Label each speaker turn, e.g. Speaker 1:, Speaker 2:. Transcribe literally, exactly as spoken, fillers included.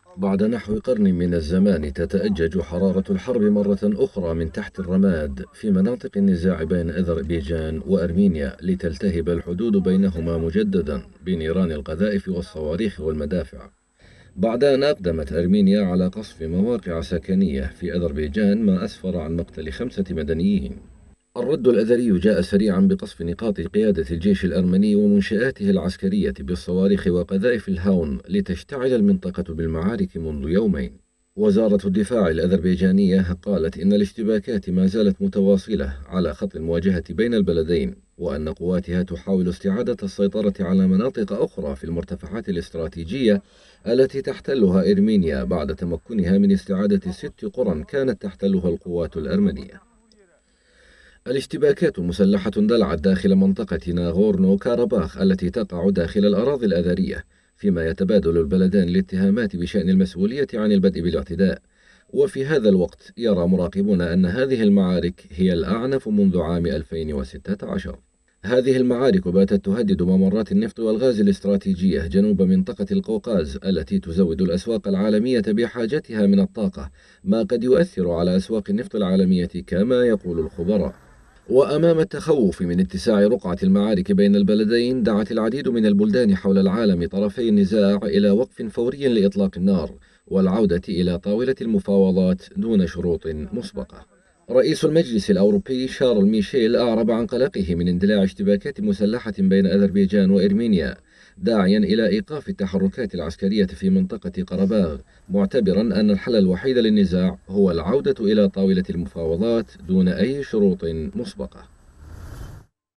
Speaker 1: بعد نحو قرن من الزمان تتأجج حرارة الحرب مرة أخرى من تحت الرماد في مناطق النزاع بين أذربيجان وأرمينيا لتلتهب الحدود بينهما مجددا بنيران القذائف والصواريخ والمدافع. بعد أن أقدمت أرمينيا على قصف مواقع سكنية في أذربيجان ما أسفر عن مقتل خمسة مدنيين. الرد الأذري جاء سريعا بقصف نقاط قيادة الجيش الأرمني ومنشآته العسكرية بالصواريخ وقذائف الهاون لتشتعل المنطقة بالمعارك منذ يومين. وزارة الدفاع الأذربيجانية قالت إن الاشتباكات ما زالت متواصلة على خط المواجهة بين البلدين، وأن قواتها تحاول استعادة السيطرة على مناطق أخرى في المرتفعات الاستراتيجية التي تحتلها إرمينيا بعد تمكنها من استعادة ست قرى كانت تحتلها القوات الأرمنية. الاشتباكات مسلحة اندلعت داخل منطقة ناغورنو كاراباخ التي تقع داخل الأراضي الأذرية، فيما يتبادل البلدان الاتهامات بشأن المسؤولية عن البدء بالاعتداء. وفي هذا الوقت يرى مراقبون أن هذه المعارك هي الأعنف منذ عام ألفين وستة عشر. هذه المعارك باتت تهدد ممرات النفط والغاز الاستراتيجية جنوب منطقة القوقاز التي تزود الأسواق العالمية بحاجتها من الطاقة، ما قد يؤثر على أسواق النفط العالمية كما يقول الخبراء. وأمام التخوف من اتساع رقعة المعارك بين البلدين، دعت العديد من البلدان حول العالم طرفي النزاع إلى وقف فوري لإطلاق النار والعودة إلى طاولة المفاوضات دون شروط مسبقة. رئيس المجلس الأوروبي شارل ميشيل أعرب عن قلقه من اندلاع اشتباكات مسلحة بين أذربيجان وإرمينيا، داعيا إلى إيقاف التحركات العسكرية في منطقة قرباغ، معتبرا أن الحل الوحيد للنزاع هو العودة إلى طاولة المفاوضات دون أي شروط مسبقة.